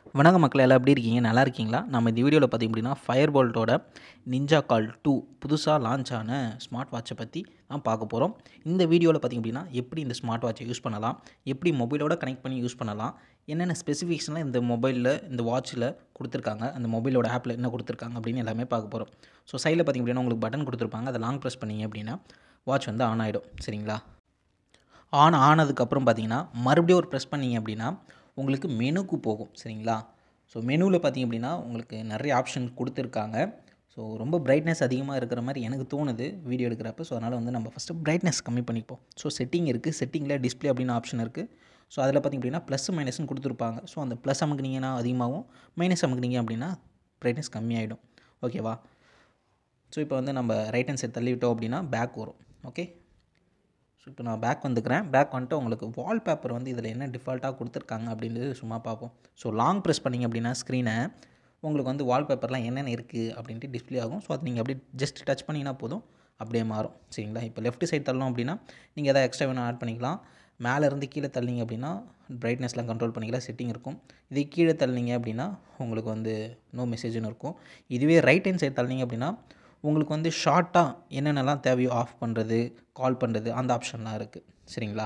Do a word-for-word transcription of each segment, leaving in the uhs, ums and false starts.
வணக்கம் மக்களே, எல்லாம் எப்படி இருக்கீங்க? நல்லா இருக்கீங்களா? நம்ம இந்த வீடியோவில் பார்த்திங்க அப்படின்னா ஃபயர்போல்ட்டோட நிஞ்சா கால் டூ புதுசாக லான்ச் ஆன ஸ்மார்ட் வாட்சை பற்றி தான் பார்க்க போகிறோம். இந்த வீடியோவில் பார்த்திங்க அப்படின்னா எப்படி இந்த ஸ்மார்ட் வாட்சை யூஸ் பண்ணலாம், எப்படி மொபைலோட கனெக்ட் பண்ணி யூஸ் பண்ணலாம், என்னென்ன ஸ்பெசிஃபிகேஷன்லாம் இந்த மொபைலில் இந்த வாட்சில் கொடுத்துருக்காங்க, அந்த மொபைலோட ஆப்பில் என்ன கொடுத்துருக்காங்க அப்படின்னு எல்லாமே பார்க்க போகிறோம். ஸோ சைடில் பார்த்திங்க அப்படின்னா உங்களுக்கு பட்டன் கொடுத்துருப்பாங்க. அதை லாங் ப்ரெஸ் பண்ணிங்க அப்படின்னா வாட்ச் வந்து ஆன் ஆகிடும். சரிங்களா? ஆன் ஆனதுக்கப்புறம் பார்த்திங்கன்னா மறுபடியும் ஒரு ப்ரெஸ் பண்ணிங்க அப்படின்னா உங்களுக்கு மெனுக்கு போகும். சரிங்களா? ஸோ மெனுவில் பார்த்திங்க அப்படின்னா உங்களுக்கு நிறைய ஆப்ஷன் கொடுத்துருக்காங்க. ஸோ ரொம்ப பிரைட்னஸ் அதிகமாக இருக்கிற மாதிரி எனக்கு தோணுது வீடியோ எடுக்கிறப்ப. ஸோ அதனால் வந்து நம்ம ஃபஸ்ட்டு பிரைட்னஸ் கம்மி பண்ணிப்போம். ஸோ செட்டிங் இருக்குது, செட்டிங்கில் டிஸ்பிளே அப்படின்னு ஆப்ஷன் இருக்குது. ஸோ அதில் பார்த்திங்க அப்படின்னா ப்ளஸ் மைனஸ்னு கொடுத்துருப்பாங்க. ஸோ அந்த ப்ளஸ் அமுக்குனிங்கன்னா அதிகமாகவும், மைனஸ் அமுக்குனிங்க அப்படின்னா பிரைட்னஸ் கம்மியாகிடும். ஓகேவா? ஸோ இப்போ வந்து நம்ம ரைட் ஹேண்ட் சைட் தள்ளி விட்டோம் அப்படின்னா பேக் வரும். ஓகே, ஸோ இப்போ நான் பேக் வந்துக்கிறேன். பேக் வந்துட்டு உங்களுக்கு வால்பேப்பர் வந்து இதில் என்ன டிஃபால்ட்டாக கொடுத்துருக்காங்க அப்படின்றது சும்மா பார்ப்போம். ஸோ லாங் ப்ரெஸ் பண்ணிங்க அப்படின்னா ஸ்க்ரீனை உங்களுக்கு வந்து வால்பேப்பர்லாம் என்னென்ன இருக்குது அப்படின்ட்டு டிஸ்பிளே ஆகும். ஸோ அது நீங்கள் அப்படியே ஜஸ்ட் டச் பண்ணிங்கன்னா போதும், அப்படியே மாறும். சரிங்களா? இப்போ லெஃப்ட் சைட் தள்ளணும் அப்படின்னா நீங்கள் எதாவது எக்ஸ்ட்ரா வேணும் ஆட் பண்ணிக்கலாம். மேலேருந்து கீழே தள்ளிங்க அப்படின்னா பிரைட்னஸ்லாம் கண்ட்ரோல் பண்ணிக்கலாம், செட்டிங் இருக்கும். இதே கீழே தள்ளிங்க அப்படின்னா உங்களுக்கு வந்து நோ மெசேஜ்னு இருக்கும். இதுவே ரைட் ஹேண்ட் சைட் தள்ளிங்க அப்படின்னா உங்களுக்கு வந்து ஷார்ட்டாக என்னென்னலாம் தேவையோ ஆஃப் பண்ணுறது, கால் பண்ணுறது, அந்த ஆப்ஷன்லாம் இருக்குது. சரிங்களா?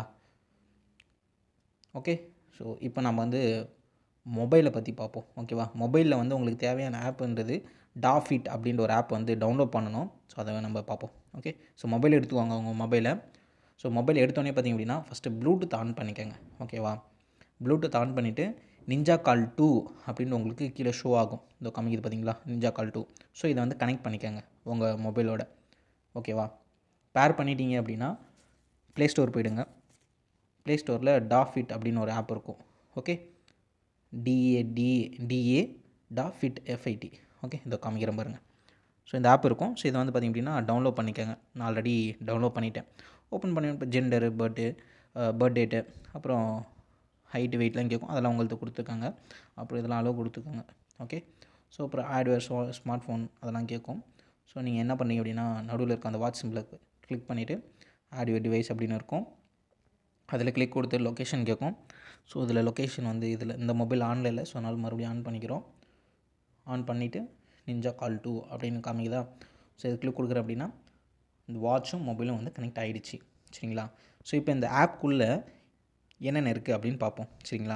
ஓகே, ஸோ இப்போ நம்ம வந்து மொபைலை பற்றி பார்ப்போம். ஓகேவா? மொபைலில் வந்து உங்களுக்கு தேவையான ஆப்புன்றது டாஃபிட் அப்படின்ற ஒரு ஆப் வந்து டவுன்லோட் பண்ணணும். ஸோ அதை நம்ம பார்ப்போம். ஓகே, ஸோ மொபைல் எடுத்துவாங்க உங்கள் மொபைலை. ஸோ மொபைல் எடுத்தோடனே பார்த்திங்க அப்படின்னா ஃபஸ்ட்டு ப்ளூடூத் ஆன் பண்ணிக்கோங்க. ஓகேவா? ப்ளூடூத் ஆன் பண்ணிவிட்டு நிஞ்சா கால் டூ அப்படின்னு உங்களுக்கு கீழே ஷோ ஆகும். இந்த காமிக்குது பார்த்தீங்களா, நிஞ்சா கால் டூ. ஸோ இதை வந்து கனெக்ட் பண்ணிக்கோங்க உங்கள் மொபைலோட. ஓகேவா? பேர் பண்ணிட்டீங்க அப்படின்னா ப்ளே ஸ்டோர் போயிடுங்க. ப்ளே ஸ்டோரில் டாஃபிட் அப்படின்னு ஒரு ஆப் இருக்கும். Okay, DA D DA Da Fit FIT. Okay, இதை காமிக்கிறேன் பாருங்கள். ஸோ இந்த ஆப் இருக்கும். ஸோ இதை வந்து பார்த்திங்க அப்படின்னா டவுன்லோட் பண்ணிக்கோங்க. நான் ஆல்ரெடி டவுன்லோட் பண்ணிட்டேன். ஓப்பன் பண்ணி இப்போ ஜெண்டரு, பர்த்டே, பர்த் டேட்டு, அப்புறம் ஹைட்டு, வெயிட்லாம் கேட்கும். அதெல்லாம் உங்களுக்கு கொடுத்துருக்காங்க. அப்புறம் இதெல்லாம் அளவு கொடுத்துருக்காங்க. ஓகே, ஸோ அப்புறம் ஆட்வேர், ஸ்மா ஸ்மார்ட் ஃபோன் அதெல்லாம் கேட்கும். ஸோ நீங்கள் என்ன பண்ணீங்க அப்படின்னா நடுவில் இருக்க அந்த வாட்ச் சிம்பிளை கிளிக் பண்ணிவிட்டு ஆட்வேர் டிவைஸ் அப்படின்னு இருக்கும். அதில் கிளிக் கொடுத்து லொக்கேஷன் கேட்கும். ஸோ இதில் லொக்கேஷன் வந்து இதில் இந்த மொபைல் ஆனில் இல்லை. ஸோ அதனால் மறுபடியும் ஆன் பண்ணிக்கிறோம். ஆன் பண்ணிவிட்டு நிஞ்சா கால் டூ அப்படின்னு காமிக்குதா. ஸோ இது கிளிக் கொடுக்குறேன் அப்படின்னா இந்த வாட்சும் மொபைலும் வந்து கனெக்ட் ஆகிடுச்சு. சரிங்களா? ஸோ இப்போ இந்த ஆப்குள்ளே என்னென்ன இருக்குது அப்படின்னு பார்ப்போம். சரிங்களா?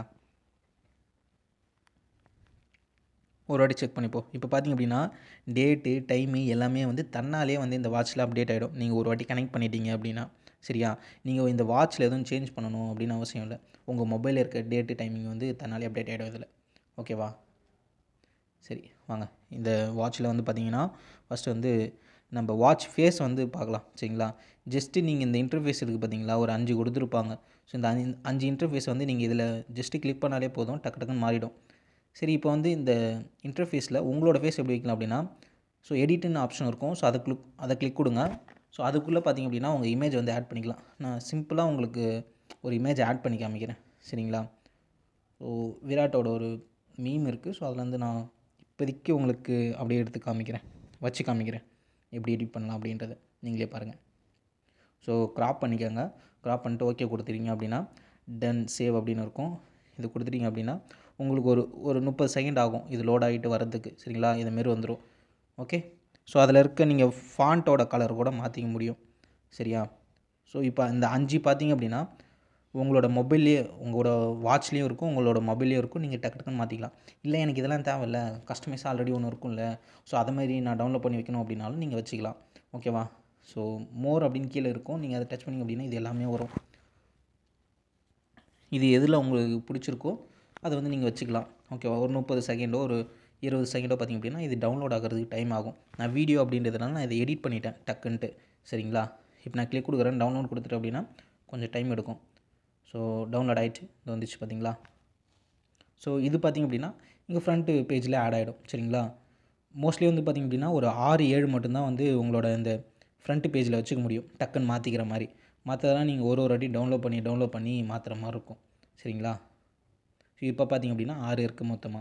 ஒரு வாட்டி செக் பண்ணிப்போம். இப்போ பார்த்திங்க அப்படின்னா டேட்டு, டைமு எல்லாமே வந்து தன்னாலே வந்து இந்த வாட்சில் அப்டேட் ஆகிடும். நீங்கள் ஒரு வாட்டி கனெக்ட் பண்ணிட்டீங்க அப்படின்னா. சரியா? நீங்கள் இந்த வாட்சில் எதுவும் சேஞ்ச் பண்ணணும் அப்படின்னு அவசியம் இல்லை. உங்கள் மொபைலில் இருக்க டேட்டு, டைமிங் வந்து தன்னாலே அப்டேட் ஆகிடும் இதில். ஓகேவா? சரி, வாங்க இந்த வாட்சில் வந்து பார்த்திங்கன்னா ஃபஸ்ட்டு வந்து நம்ம வாட்ச் ஃபேஸ் வந்து பார்க்கலாம். சரிங்களா? ஜஸ்ட்டு நீங்கள் இந்த இன்டர்ஃபேஸ் இருக்குது பார்த்தீங்களா, ஒரு அஞ்சு கொடுத்துருப்பாங்க. ஸோ இந்த அஞ்சு அஞ்சு இன்டர்ஃபேஸ் வந்து நீங்கள் இதில் ஜஸ்ட்டு கிளிக் பண்ணாலே போதும், டக்கு டக்குன்னு மாறிடும். சரி, இப்போ வந்து இந்த இன்டர்ஃபேஸில் உங்களோட ஃபேஸ் எப்படி வைக்கலாம் அப்படின்னா, ஸோ எடிட்டுன்னு ஆப்ஷன் இருக்கும். ஸோ அதை கிளிக் அதை கிளிக் கொடுங்க. ஸோ அதுக்குள்ளே பார்த்திங்க அப்படின்னா உங்கள் இமேஜ் வந்து ஆட் பண்ணிக்கலாம். நான் சிம்பிளாக உங்களுக்கு ஒரு இமேஜ் ஆட் பண்ணி காமிக்கிறேன். சரிங்களா? ஸோ விராட்டோட ஒரு மீம் இருக்குது. ஸோ அதில் வந்து நான் இப்போதைக்கு உங்களுக்கு அப்படியே எடுத்து காமிக்கிறேன், வச்சு காமிக்கிறேன் எப்படி எடிட் பண்ணலாம் அப்படின்றத நீங்களே பாருங்கள். ஸோ க்ராப் பண்ணிக்கோங்க. க்ராப் பண்ணிட்டு ஓகே கொடுத்துட்டீங்க அப்படின்னா டன் சேவ் அப்படின்னு இருக்கும். இது கொடுத்துட்டீங்க அப்படின்னா உங்களுக்கு ஒரு ஒரு முப்பது செகண்ட் ஆகும் இது லோட் ஆகிட்டு வரதுக்கு. சரிங்களா? இதுமாரி வந்துடும். ஓகே, ஸோ அதில் இருக்க நீங்கள் ஃபாண்ட்டோட கலர் கூட மாற்றிக்க முடியும். சரியா? ஸோ இப்போ இந்த அஞ்சு பார்த்திங்க அப்படின்னா உங்களோட மொபைல்லேயே உங்களோட வாட்ச்லேயும் இருக்கும், உங்களோட மொபைல்லேயும் இருக்கும். நீங்கள் டக்கு டக்குன்னு மாற்றிக்கலாம். இல்லை எனக்கு இதெல்லாம் தேவையில்ல, கஸ்டமைஸாக ஆல்ரெடி ஒன்று இருக்கும்ல, ஸோ அதை மாதிரி நான் டவுன்லோட் பண்ணி வைக்கணும் அப்படின்னாலும் நீங்கள் வச்சுக்கலாம். ஓகேவா? ஸோ மோர் அப்படின்னு கீழே இருக்கும். நீங்கள் அதை டச் பண்ணிங்க அப்படின்னா இது எல்லாமே வரும். இது எதில் உங்களுக்கு பிடிச்சிருக்கோ அதை வந்து நீங்கள் வச்சுக்கலாம். ஓகேவா? ஒரு முப்பது செகண்டோ ஒரு இருபது செகண்டோ பார்த்திங்க அப்படின்னா இது டவுன்லோட் ஆகிறதுக்கு டைம் ஆகும். நான் வீடியோ அப்படின்றதுனால நான் இதை எடிட் பண்ணிட்டேன் டக்குன்ட்டு. சரிங்களா? இப்போ நான் கிளிக் கொடுக்குறேன், டவுன்லோட் கொடுத்துட்டேன் அப்படின்னா கொஞ்சம் டைம் எடுக்கும். ஸோ டவுன்லோட் ஆகிடுச்சு, இது வந்துச்சு பார்த்தீங்களா? ஸோ இது பார்த்திங்க அப்படின்னா இங்கே ஃப்ரண்ட்டு பேஜில் ஆட் ஆகிடும். சரிங்களா? மோஸ்ட்லி வந்து பார்த்திங்க அப்படின்னா ஒரு ஆறு ஏழு மட்டும்தான் வந்து உங்களோட இந்த ஃப்ரண்ட் பேஜில் வச்சுக்க முடியும், டக்குன்னு மாற்றிக்கிற மாதிரி. மற்றதெல்லாம் நீங்கள் ஒரு ஒரு வாட்டி டவுன்லோட் பண்ணி டவுன்லோட் பண்ணி மாற்றுற மாதிரி இருக்கும். சரிங்களா? ஸோ இப்போ பார்த்திங்க அப்படின்னா ஆறு இருக்குது மொத்தமாக.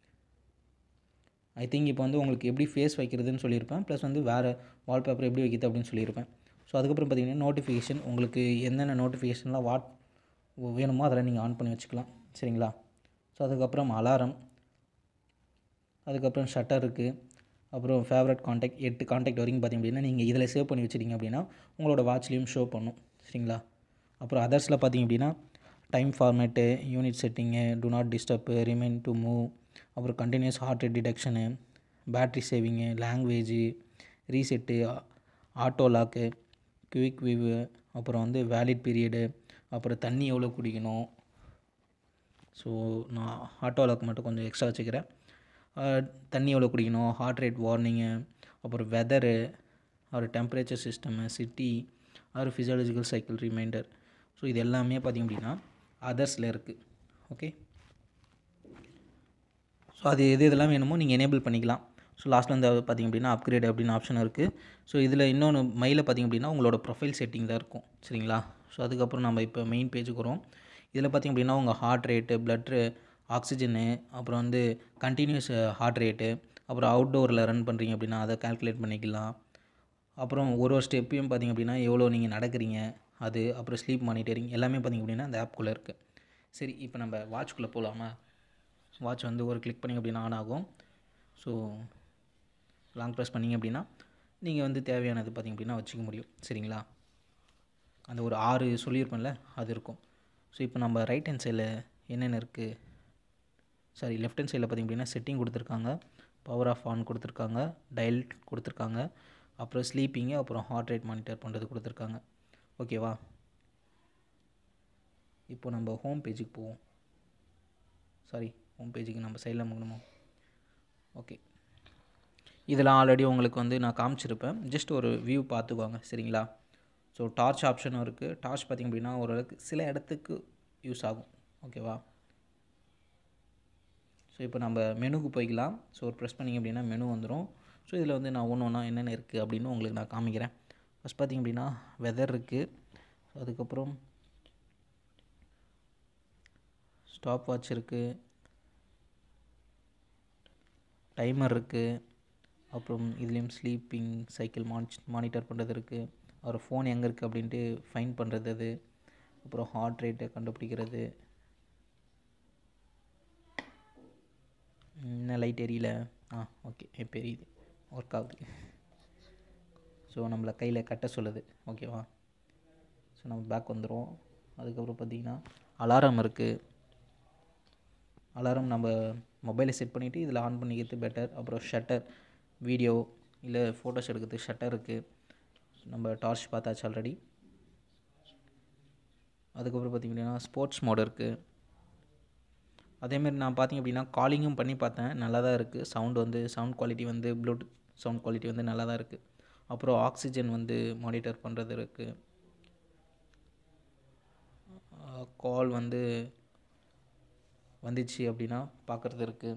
ஐ திங்க் இப்போ வந்து உங்களுக்கு எப்படி ஃபேஸ் வைக்கிறதுன்னு சொல்லியிருப்பேன், ப்ளஸ் வந்து வேறு வால்பேப்பர் எப்படி வைக்கிறது அப்படின்னு சொல்லியிருப்பேன். ஸோ அதுக்கப்புறம் பார்த்திங்கன்னா நோட்டிஃபிகேஷன், உங்களுக்கு என்னென்ன நோட்டிஃபிகேஷன்லாம் வாட் வேணுமோ அதெல்லாம் நீங்கள் ஆன் பண்ணி வச்சுக்கலாம். சரிங்களா? ஸோ அதுக்கப்புறம் அலாரம், அதுக்கப்புறம் ஷட்டர் இருக்குது. அப்புறம் ஃபேவரட் காண்டாக்ட் எட்டு காண்டாக்ட் வரைக்கும் பார்த்திங்க அப்படின்னா நீங்கள் இதில் சேவ் பண்ணி வச்சுட்டிங்க அப்படின்னா உங்களோட வாட்ச்லேயும் ஷோ பண்ணும். சரிங்களா? அப்புறம் அதர்ஸில் பார்த்திங்க அப்படின்னா time format, unit setting, do not disturb, remind to move, அப்புறம் continuous heart rate detection, battery saving, language, reset, auto lock, quick view, அப்புறம் வந்து வேலிட் பீரியடு, அப்புறம் தண்ணி எவ்வளோ குடிக்கணும். ஸோ நான் ஆட்டோ லாக் மட்டும் கொஞ்சம் எக்ஸ்ட்ரா வச்சுக்கிறேன். தண்ணி எவ்வளோ குடிக்கணும், ஹார்ட் ரேட் வார்னிங்கு, அப்புறம் வெதரு, ஒரு டெம்பரேச்சர் சிஸ்டமு, சிட்டி, ஒரு ஃபிசியாலஜிக்கல் சைக்கிள் ரிமைண்டர். ஸோ இது எல்லாமே பார்த்திங்க அப்படின்னா அதர்ஸில் இருக்குது. ஓகே, ஸோ அது எது இதெல்லாம் வேணுமோ நீங்கள் எனேபிள் பண்ணிக்கலாம். ஸோ லாஸ்ட்டில் வந்து பார்த்திங்க அப்படின்னா அப்கிரேட் அப்படின்னு ஆப்ஷன் இருக்குது. ஸோ இதில் இன்னொன்று மையில் பார்த்திங்க அப்படின்னா உங்களோட ப்ரொஃபைல் செட்டிங் தான் இருக்கும். சரிங்களா? ஸோ அதுக்கப்புறம் நம்ம இப்போ மெயின் பேஜுக்கு வரோம். இதில் பார்த்திங்க அப்படின்னா உங்கள் ஹார்ட் ரேட்டு, ப்ளட் ஆக்சிஜனு, அப்புறம் வந்து கண்டினியூஸ் ஹார்ட் ரேட்டு, அப்புறம் அவுட்டோரில் ரன் பண்ணுறீங்க அப்படின்னா அதை கால்குலேட் பண்ணிக்கலாம். அப்புறம் ஒரு ஒரு ஸ்டெப்பையும் பார்த்திங்க அப்படின்னா எவ்வளோ நீங்கள் நடக்கிறீங்க அது, அப்புறம் ஸ்லீப் மானிட்டரிங் எல்லாமே பார்த்திங்க அப்படின்னா அந்த ஆப்குள்ளே இருக்குது. சரி, இப்போ நம்ம வாட்ச்குள்ளே போகலாமா? வாட்ச் வந்து ஒரு கிளிக் பண்ணிங்க அப்படின்னா ஆன் ஆகும். ஸோ லாங் ப்ரெஸ் பண்ணிங்க அப்படின்னா நீங்கள் வந்து தேவையானது பார்த்திங்க அப்படின்னா வச்சுக்க முடியும். சரிங்களா? அந்த ஒரு ஆறு சொல்லியிருப்பேன்ல அது இருக்கும். ஸோ இப்போ நம்ம ரைட் ஹேண்ட் சைடில் என்னென்ன இருக்குது, சாரி லெஃப்ட் ஹேண்ட் சைடில் பார்த்திங்க அப்படின்னா செட்டிங் கொடுத்துருக்காங்க, பவர் ஆஃப் ஆன் கொடுத்துருக்காங்க, டயல் கொடுத்துருக்காங்க, அப்புறம் ஸ்லீப்பிங்கு, அப்புறம் ஹார்ட் ரேட் மானிட்டர் பண்ணுறது கொடுத்துருக்காங்க. ஓகேவா? இப்போ நம்ம ஹோம் பேஜுக்கு போவோம். சாரி, ஹோம் பேஜுக்கு நம்ம சைடில் முகணுமோ. ஓகே, இதெல்லாம் ஆல்ரெடி உங்களுக்கு வந்து நான் காமிச்சிருப்பேன். ஜஸ்ட் ஒரு வியூ பார்த்துக்குவாங்க. சரிங்களா? ஸோ டார்ச் ஆப்ஷனும் இருக்குது. டார்ச் பார்த்திங்க அப்படின்னா ஓரளவுக்கு சில இடத்துக்கு யூஸ் ஆகும். ஓகேவா? ஸோ இப்போ நம்ம மெனுக்கு போய்க்கலாம். ஸோ ஒரு ப்ரெஸ் பண்ணிங்க அப்படின்னா மெனு வந்துடும். ஸோ இதில் வந்து நான் ஒன்று ஒன்றா என்னென்ன இருக்குது அப்படின்னு உங்களுக்கு நான் காமிக்கிறேன். ஃபஸ்ட் பார்த்திங்க அப்படின்னா வெதர் இருக்குது. அதுக்கப்புறம் ஸ்டாப் வாட்ச் இருக்குது, டைமர் இருக்குது, அப்புறம் இதுலேயும் ஸ்லீப்பிங் சைக்கிள் மானிச் மானிட்டர் பண்ணுறது இருக்குது, அப்புறம் ஃபோன் எங்கே இருக்குது அப்படின்ட்டு ஃபைன் பண்ணுறது அது, அப்புறம் ஹார்ட் ரேட்டை கண்டுபிடிக்கிறது. என்ன லைட் எரியல? ஆ ஓகே, இப்போ எரியுது, ஒர்க் ஆகுது. ஸோ நம்மளை கையில் கட்ட சொல்லுது. ஓகேவா? ஸோ நம்ம பேக் வந்துடும். அதுக்கப்புறம் பார்த்திங்கன்னா அலாரம் இருக்குது. அலாரம் நம்ம மொபைலை செட் பண்ணிவிட்டு இதில் ஆன் பண்ணிக்கிறது பெட்டர். அப்புறம் ஷட்டர், வீடியோ இல்லை ஃபோட்டோஸ் எடுக்கிறதுக்கு ஷட்டர் இருக்குது. நம்ம டார்ச் பார்த்தாச்சு ஆல்ரெடி. அதுக்கப்புறம் பார்த்திங்கன்னா ஸ்போர்ட்ஸ் மோட் இருக்குது. அதேமாரி நான் பார்த்திங்க அப்படின்னா காலிங்கும் பண்ணி பார்த்தேன், நல்லா தான் இருக்குது. சவுண்டு வந்து சவுண்ட் குவாலிட்டி வந்து ப்ளூடூத் சவுண்ட் குவாலிட்டி வந்து நல்லா தான் இருக்குது. அப்புறம் ஆக்சிஜன் வந்து மானிட்டர் பண்ணுறது இருக்குது. கால் வந்து வந்துச்சு அப்படின்னா பார்க்குறது இருக்குது.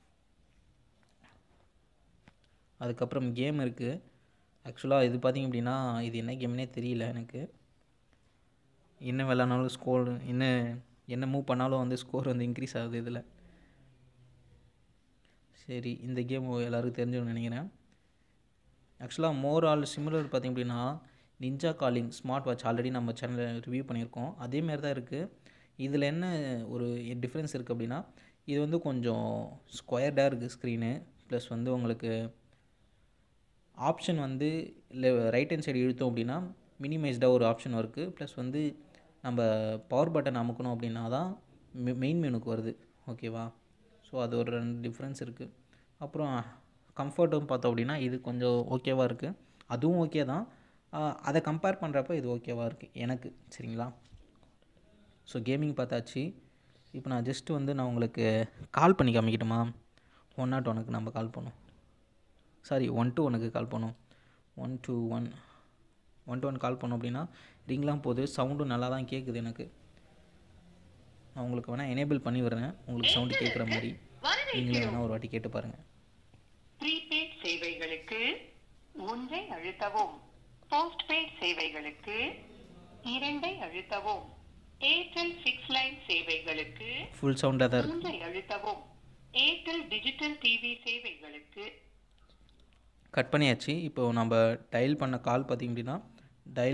அதுக்கப்புறம் கேம் இருக்குது. ஆக்சுவலாக இது பார்த்திங்க அப்படின்னா இது என்ன கேம்னே தெரியல எனக்கு. என்ன விளாட்னாலும் ஸ்கோர், என்ன என்ன மூவ் பண்ணாலும் வந்து ஸ்கோர் வந்து இன்க்ரீஸ் ஆகுது இதில். சரி, இந்த கேம் எல்லோருக்கும் தெரிஞ்சுன்னு நினைக்கிறேன். ஆக்சுவலாக மோர் ஆல் சிமிலர் பார்த்திங்க அப்படின்னா ninja calling smart watch already நம்ம சேனலில் ரிவ்யூ பண்ணியிருக்கோம். அதேமாரி தான் இருக்குது. இதில் என்ன ஒரு டிஃப்ரென்ஸ் இருக்குது அப்படின்னா இது வந்து கொஞ்சம் ஸ்கொயர்டாக இருக்குது ஸ்க்ரீனு. ப்ளஸ் வந்து உங்களுக்கு ஆப்ஷன் வந்து இல்லை ரைட் ஹேண்ட் சைடு இழுத்தோம் அப்படின்னா மினிமைஸ்டாக ஒரு ஆப்ஷன் இருக்குது. ப்ளஸ் வந்து நம்ம பவர் பட்டன் அமுக்கணும் அப்படின்னா தான் மெயின் மெனுக்கு வருது. ஓகேவா? ஸோ அது ஒரு ரெண்டு டிஃப்ரென்ஸ் இருக்குது. அப்புறம் கம்ஃபர்ட்டும் பார்த்தோம் அப்படின்னா இது கொஞ்சம் ஓகேவாக இருக்குது. அதுவும் ஓகே தான். அதை கம்பேர் பண்ணுறப்ப இது ஓகேவாக இருக்குது எனக்கு. சரிங்களா? ஸோ கேமிங் பார்த்தாச்சு. இப்போ நான் ஜஸ்ட்டு வந்து நான் உங்களுக்கு கால் பண்ணி காமிக்கட்டுமா? ஒன் நாட் ஒனுக்கு நம்ம கால் பண்ணோம். சாரி ஒன் டூ ஒனுக்கு கால் பண்ணோம். One two one one two one call பண்ணோம் அப்படின்னா ரிங்லாம் போகுது, சவுண்டும் நல்லா தான் கேட்குது எனக்கு. நான் உங்களுக்கு வேணால் எனேபிள் பண்ணி விடுறேன், உங்களுக்கு சவுண்டு கேட்குற மாதிரி. நீங்களே வேணால் ஒரு வாட்டி கேட்டு பாருங்கள். ப்ரீபெய்ட் சேவைகளுக்கு ஒன்றை அழுத்தவும், போஸ்ட்பெய்ட் சேவைகளுக்கு இரண்டை அழுத்தவும், ஏர்டெல் ஃபிக்ஸ் லைன் சேவைகளுக்கு ஃபுல் சவுண்டாக தான் இருக்கு. மூன்றை அழுத்தவும், ஏர்டெல் டிஜிட்டல் டிவி சேவைகளுக்கு. கட் பண்ணியாச்சு. இப்போ நம்ம டயல் பண்ண கால் பார்த்திங்க அப்படின்னா டயல்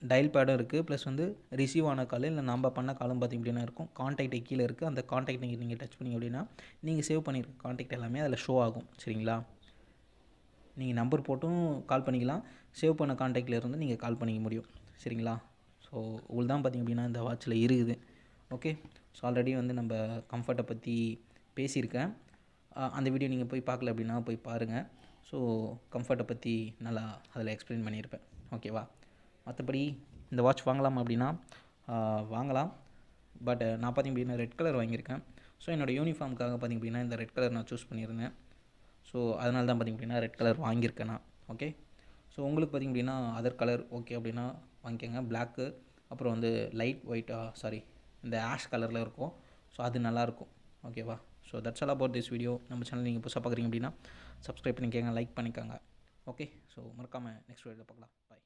டயல் பேடும் இருக்குது, ப்ளஸ் வந்து ரிசீவ் ஆன கால் இல்லை நம்ம பண்ண காலும் பார்த்திங்க அப்படின்னா இருக்கும். கான்டாக்ட் கீழே இருக்குது, அந்த கான்டாக்ட் நீங்கள் நீங்கள் டச் பண்ணிங்க அப்படின்னா நீங்கள் சேவ் பண்ணியிருக்க கான்டாக்ட் எல்லாமே அதில் ஷோ ஆகும். சரிங்களா, நீங்கள் நம்பர் போட்டும் கால் பண்ணிக்கலாம், சேவ் பண்ண கான்டாக்டில் இருந்து நீங்கள் கால் பண்ணிக்க முடியும். சரிங்களா, ஸோ உங்களுக்கு தான் பார்த்திங்க அப்படின்னா இந்த வாட்சில் இருக்குது. ஓகே, ஸோ ஆல்ரெடி வந்து நம்ம கம்ஃபர்ட்டை பற்றி பேசியிருக்கேன். அந்த வீடியோ நீங்கள் போய் பார்க்கல அப்படின்னா போய் பாருங்கள். ஸோ கம்ஃபர்ட்டை பற்றி நல்லா அதில் எக்ஸ்பிளைன் பண்ணியிருப்பேன். ஓகேவா, மற்றபடி இந்த வாட்ச் வாங்கலாம் அப்படின்னா வாங்கலாம். பட் நான் பார்த்திங்க அப்படின்னா ரெட் கலர் வாங்கியிருக்கேன். ஸோ என்னோடய யூனிஃபார்முக்காக பார்த்திங்க அப்படின்னா இந்த ரெட் கலர் நான் சூஸ் பண்ணியிருந்தேன். ஸோ அதனால தான் பார்த்திங்க அப்படின்னா ரெட் கலர் வாங்கியிருக்கேன் நான். ஓகே, ஸோ உங்களுக்கு பார்த்திங்க அப்படின்னா அதர் கலர் ஓகே அப்படின்னா வாங்கிக்கோங்க. பிளாக்கு, அப்புறம் வந்து லைட் ஒயிட்டா சாரி இந்த ஆஷ் கலரில் இருக்கும். ஸோ அது நல்லாயிருக்கும். ஓகேவா, so that's all about this video. நம்ம சேனல் நீங்கள் புதுசாக பார்க்குறீங்க அப்படின்னா சப்ஸ்கிரைப் பண்ணிக்கோங்க, லைக் பண்ணிக்கோங்க. ஓகே, ஸோ மறக்காமல் நெக்ஸ்ட் வீடியோவில் பார்க்கலாம். பாய்.